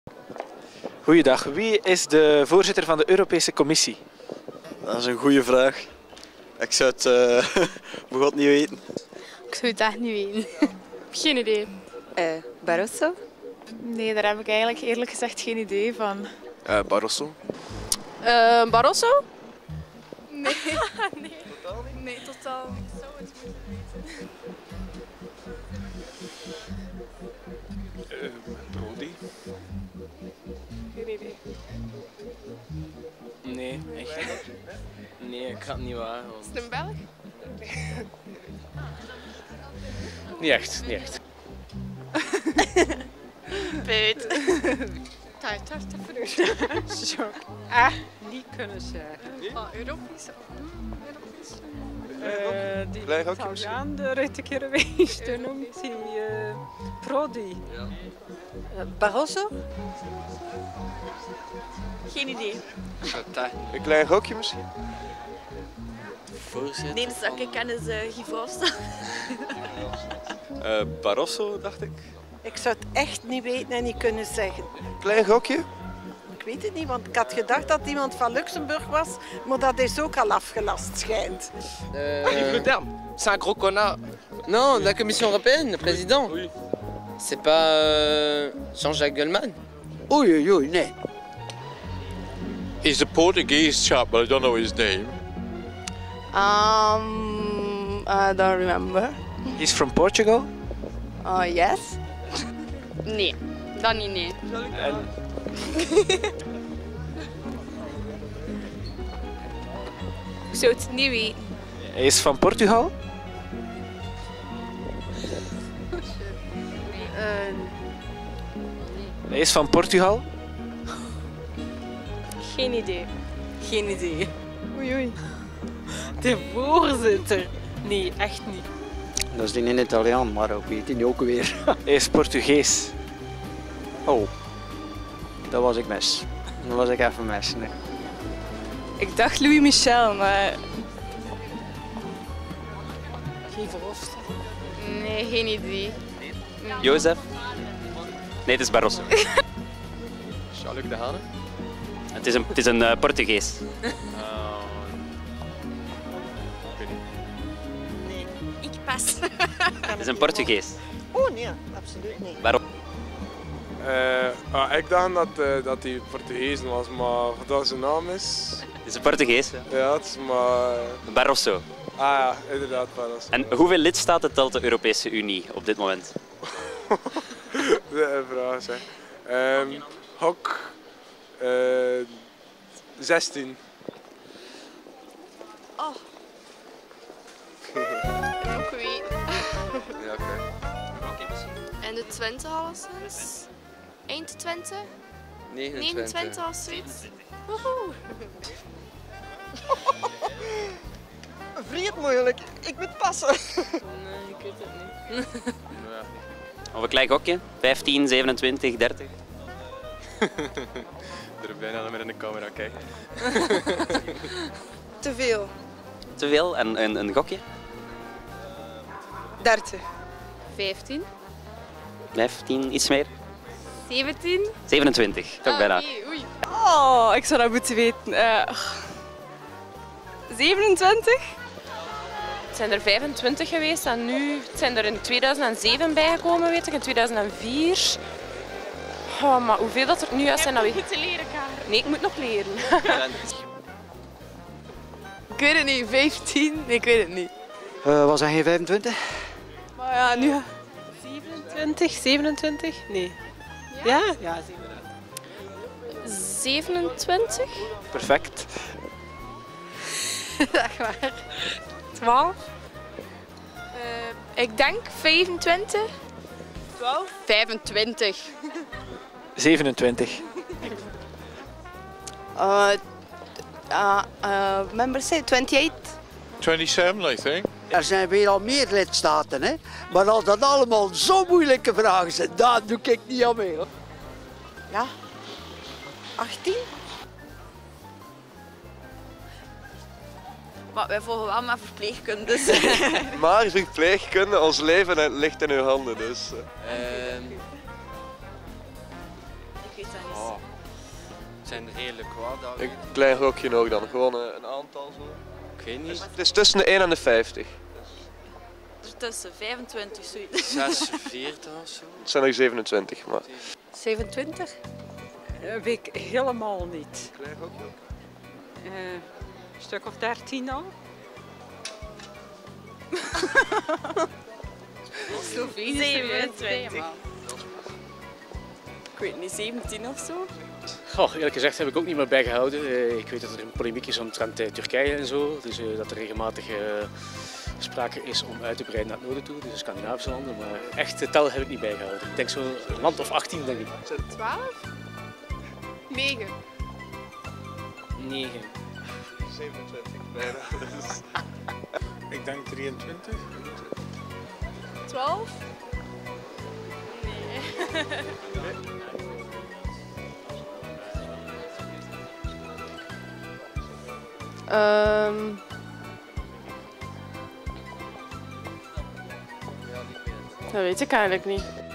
Goeiedag. Wie is de voorzitter van de Europese Commissie? Dat is een goede vraag. Ik zou het begot niet weten. Ik zou het echt niet weten. Geen idee. Barroso? Nee, daar heb ik eigenlijk eerlijk gezegd geen idee van. Barroso? Barroso? Nee. Nee. Nee, totaal niet. Ik zou het moeten weten. Prodi? Geen idee. Nee, echt. Nee, ik ga het niet wagen. Is het een Belg? Niet echt, niet echt. Peet. Shock. Echt niet kunnen zeggen. Europees? Die Klein gokje Italiaan, de rit keer geweest, hoe noemt hij? Prodi. Barroso? Geen idee. Een klein gokje misschien? Voorzitter. De enige dat ik ken is Guy Verhofstadt. Barroso, dacht ik. Ik zou het echt niet weten en niet kunnen zeggen. Klein gokje? Ik weet het niet, want ik had gedacht dat iemand van Luxemburg was, maar dat is ook al afgelast, schijnt. Yves Le Terme. C'est un gros connard. Non, la Commission européenne, le président. Oui. C'est pas Jean-Jacques Goldman. Oei, oei, nee. He's a Portuguese chap, but I don't know his name. I don't remember. He's from Portugal. Yes? Nee, dat niet, nee. En Ik zou het niet weten. hij is van Portugal. Hij is van Portugal. Geen idee. Geen idee. Oei, oei. De voorzitter? Nee, echt niet. Dat is een Italiaan, maar ook weet hij ook weer. Hij is Portugees. Oh, dat was ik mis. Dat was ik even mis. Nee. Ik dacht Louis Michel, maar... Geen Verhofstadt. Nee, geen idee. Jozef? Nee, het is Barroso. Jean-Luc Dehaene? Het is een Portugees. Nee, ik pas. Het is een Portugees. Oh nee, absoluut niet. Waarom? Ik dacht dat hij Portugees was, maar wat zijn naam is... Het is een Portugees. Ja, het is maar... Barroso. Ja, inderdaad, Barroso. En hoeveel lidstaten telt de Europese Unie op dit moment? De vraag, zeg. Hok... 16. Oh. Ook weten. Ja, oké. En de Twente alleszins? Eind Twente? 29 of zoiets? Woehoe. Vriend moeilijk, ik moet passen. Nee, ik weet het niet. Of een klein gokje? 15, 27, 30? Er bijna naar in de camera kijken. Te veel. Te veel? En een gokje? 30. 15? 15, iets meer? 17? 27, toch bijna. Nee, oei. Oh, ik zou dat moeten weten. 27? Het zijn er 25 geweest en nu zijn er in 2007 bijgekomen, weet ik, in 2004. Oh, maar hoeveel dat er nu juist zijn, dat weet ik. Moeten leren, Kamer. Nee, ik moet nog leren. Ik weet het niet, 15? Nee, ik weet het niet. Was hij geen 25? Maar ja, nu... 27, 27? Nee. Ja? Ja, 27? Perfect. Echt waar. 12? Ik denk 25. 12? 25. 27. Member say 28. 27, I think. Er zijn weer al meer lidstaten, hè? Maar als dat allemaal zo moeilijke vragen zijn, daar doe ik niet aan mee. Hoor. Ja. 18? Maar wij volgen wel maar verpleegkundes. Maar verpleegkunde, ons leven ligt in uw handen, dus... Ik weet het Oh, het zijn er redelijk wat. Een klein gokje nog dan, gewoon een aantal zo. Ik weet niet. Het is tussen de 1 en de 50. Tussen 25 zoiets. 46 of zo. Het zijn er 27, maar... 27? Weet ik helemaal niet. Klein gokje ook. Een stuk of 13 al. Slovenië 27. Ik weet niet, 17 of zo. Goh, eerlijk gezegd heb ik ook niet meer bijgehouden. Ik weet dat er een polemiek is omtrent Turkije en zo. Dus dat er regelmatig sprake is om uit te breiden naar het noorden toe, dus de Scandinavische landen. Maar echt de tel heb ik niet bijgehouden. Ik denk zo'n land of 18, denk ik. 12? 9. 9. 27, bijna. Ik denk 23. 12? Dat weet ik eigenlijk niet.